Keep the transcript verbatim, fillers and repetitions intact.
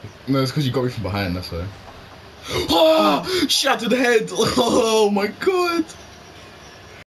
No, it's because you got me from behind, that's why. Oh! Shattered head! Oh my god!